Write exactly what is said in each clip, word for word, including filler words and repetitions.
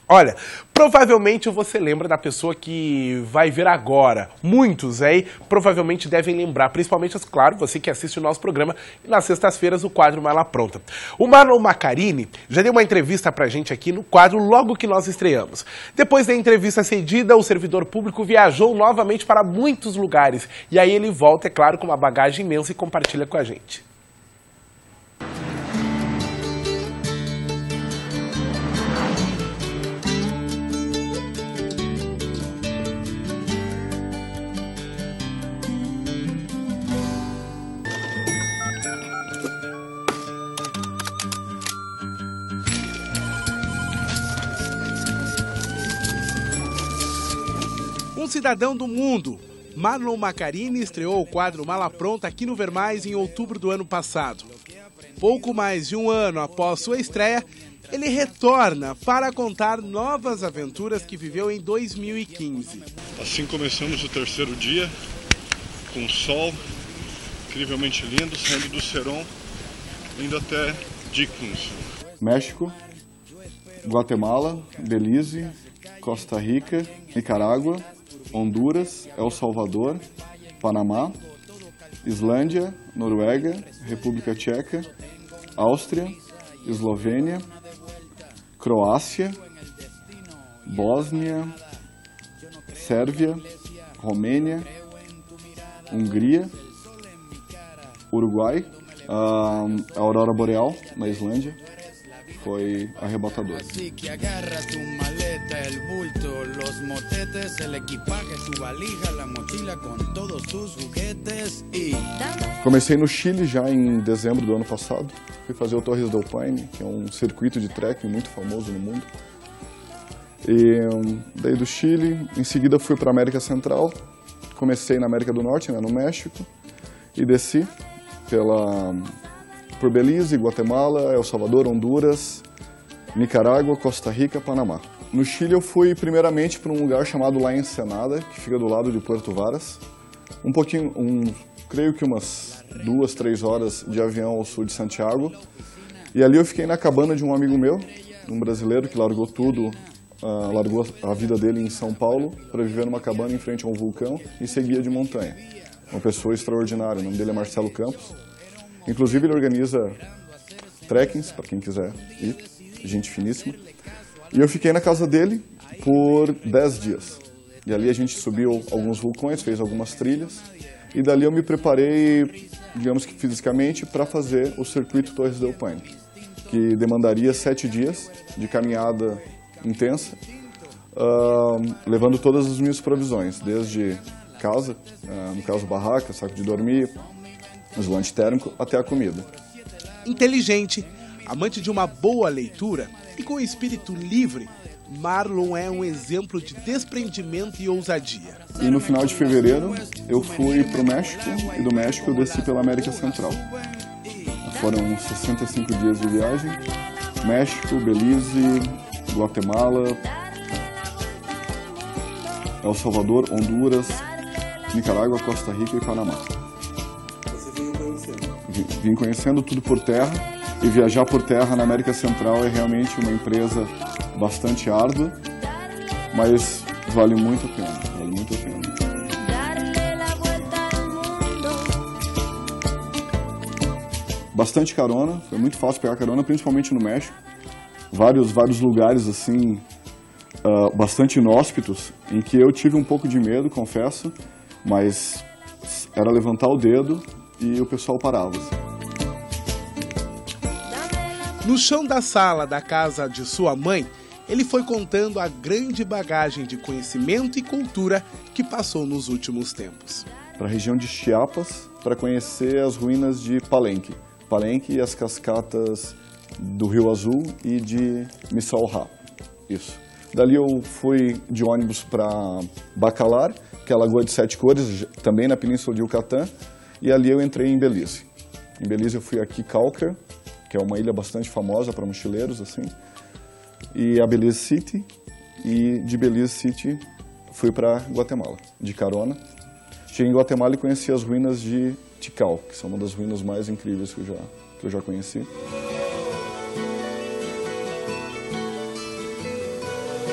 Olha, provavelmente você lembra da pessoa que vai ver agora. Muitos aí provavelmente devem lembrar, principalmente, claro, você que assiste o nosso programa nas sextas-feiras, o quadro Mala Pronta. O Marlon Maccarini já deu uma entrevista pra gente aqui no quadro logo que nós estreamos. Depois da entrevista cedida, o servidor público viajou novamente para muitos lugares. E aí ele volta, é claro, com uma bagagem imensa e compartilha com a gente. Um cidadão do mundo, Marlon Maccarini estreou o quadro Mala Pronta aqui no Vermais em outubro do ano passado. Pouco mais de um ano após sua estreia, ele retorna para contar novas aventuras que viveu em dois mil e quinze. Assim começamos o terceiro dia, com sol incrivelmente lindo, saindo do Serón, indo até Dickinson. México, Guatemala, Belize, Costa Rica, Nicarágua, Honduras, El Salvador, Panamá, Islândia, Noruega, República Tcheca, Áustria, Eslovênia, Croácia, Bósnia, Sérvia, Romênia, Hungria, Uruguai, a Aurora Boreal na Islândia. Foi arrebatador. Comecei no Chile já em dezembro do ano passado. Fui fazer o Torres del Paine, que é um circuito de trekking muito famoso no mundo. E daí do Chile, em seguida fui para a América Central. Comecei na América do Norte, né, no México, e desci pela... por Belize, Guatemala, El Salvador, Honduras, Nicarágua, Costa Rica, Panamá. No Chile eu fui primeiramente para um lugar chamado La Ensenada, que fica do lado de Puerto Varas. Um pouquinho, um, creio que umas duas, três horas de avião ao sul de Santiago. E ali eu fiquei na cabana de um amigo meu, um brasileiro que largou tudo, uh, largou a vida dele em São Paulo para viver numa cabana em frente a um vulcão e ser guia de montanha. Uma pessoa extraordinária, o nome dele é Marcelo Campos. Inclusive ele organiza trekkings, para quem quiser ir, gente finíssima. E eu fiquei na casa dele por dez dias. E ali a gente subiu alguns vulcões, fez algumas trilhas. E dali eu me preparei, digamos que fisicamente, para fazer o circuito Torres del Paine, que demandaria sete dias de caminhada intensa, uh, levando todas as minhas provisões, desde casa, uh, no caso barraca, saco de dormir, isolante térmico, até a comida. Inteligente, amante de uma boa leitura e com espírito livre, Marlon é um exemplo de desprendimento e ousadia. E no final de fevereiro eu fui para o México e do México eu desci pela América Central. Foram sessenta e cinco dias de viagem. México, Belize, Guatemala, El Salvador, Honduras, Nicarágua, Costa Rica e Panamá. Vim conhecendo tudo por terra, e viajar por terra na América Central é realmente uma empresa bastante árdua, mas vale muito a pena, vale muito a pena. Bastante carona, foi muito fácil pegar carona, principalmente no México. Vários, vários lugares assim, uh, bastante inóspitos, em que eu tive um pouco de medo, confesso, mas era levantar o dedo e o pessoal parava. No chão da sala da casa de sua mãe, ele foi contando a grande bagagem de conhecimento e cultura que passou nos últimos tempos. Para a região de Chiapas, para conhecer as ruínas de Palenque. Palenque e as cascatas do Rio Azul e de Missalha. Isso. Dali eu fui de ônibus para Bacalar, que é a Lagoa de Sete Cores, também na Península de Yucatán, e ali eu entrei em Belize. Em Belize eu fui a Kicalca, que é uma ilha bastante famosa para mochileiros, assim, e a Belize City, e de Belize City fui para Guatemala, de carona. Cheguei em Guatemala e conheci as ruínas de Tikal, que são uma das ruínas mais incríveis que eu já, que eu já conheci.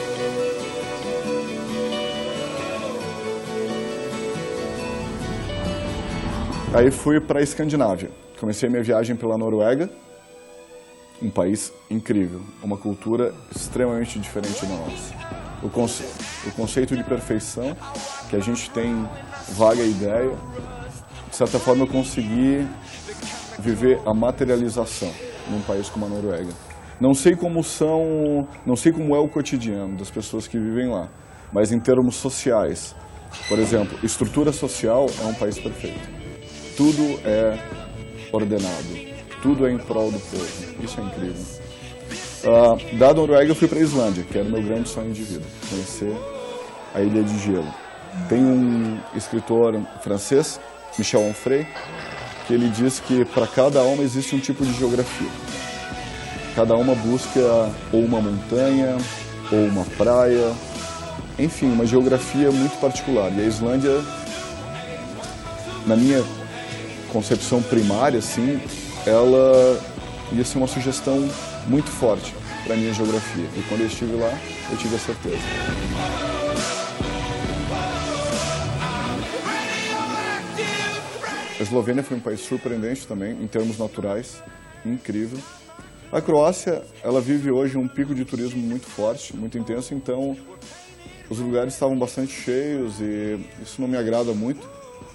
Aí fui para a Escandinávia. Comecei minha viagem pela Noruega, um país incrível, uma cultura extremamente diferente da nossa. O, conce o conceito de perfeição que a gente tem vaga ideia, de certa forma eu consegui viver a materialização num país como a Noruega. Não sei como são, não sei como é o cotidiano das pessoas que vivem lá, mas em termos sociais, por exemplo, estrutura social é um país perfeito. Tudo é ordenado, tudo é em prol do povo, isso é incrível. Uh, da Noruega eu fui para a Islândia, que era o meu grande sonho de vida, conhecer a Ilha de Gelo. Tem um escritor francês, Michel Onfray, que ele diz que para cada alma existe um tipo de geografia. Cada alma busca ou uma montanha, ou uma praia, enfim, uma geografia muito particular. E a Islândia, na minha concepção primária, assim, ela ia ser uma sugestão muito forte para a minha geografia. E quando eu estive lá, eu tive a certeza. A Eslovênia foi um país surpreendente também, em termos naturais, incrível. A Croácia, ela vive hoje um pico de turismo muito forte, muito intenso, então os lugares estavam bastante cheios e isso não me agrada muito.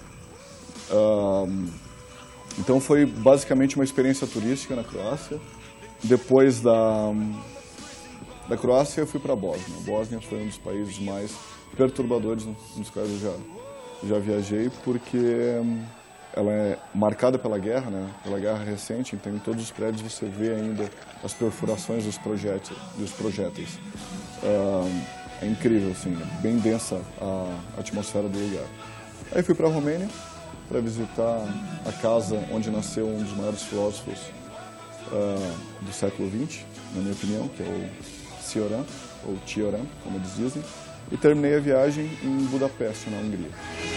Uh, então foi basicamente uma experiência turística na Croácia. Depois da, da Croácia eu fui para a Bósnia. A Bósnia foi um dos países mais perturbadores nos quais eu já, já viajei, porque ela é marcada pela guerra, né? Pela guerra recente, então em todos os prédios você vê ainda as perfurações dos projéteis. Dos projéteis. Uh, é incrível, assim, é bem densa a atmosfera do lugar. Aí fui para a Romênia para visitar a casa onde nasceu um dos maiores filósofos uh, do século vinte, na minha opinião, que é o Cioran, ou Cioran, como eles dizem, e terminei a viagem em Budapeste, na Hungria.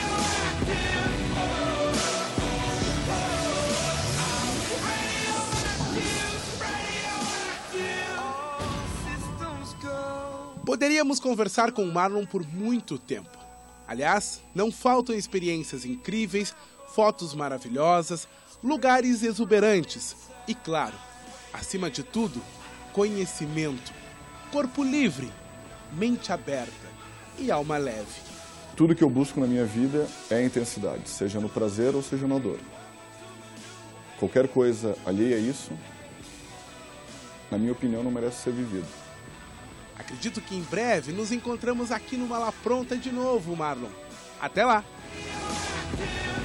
Poderíamos conversar com o Marlon por muito tempo. Aliás, não faltam experiências incríveis, fotos maravilhosas, lugares exuberantes e, claro, acima de tudo, conhecimento, corpo livre, mente aberta e alma leve. Tudo que eu busco na minha vida é intensidade, seja no prazer ou seja na dor. Qualquer coisa alheia a isso, na minha opinião, não merece ser vivido. Acredito que em breve nos encontramos aqui no Mala Pronta de novo, Marlon. Até lá!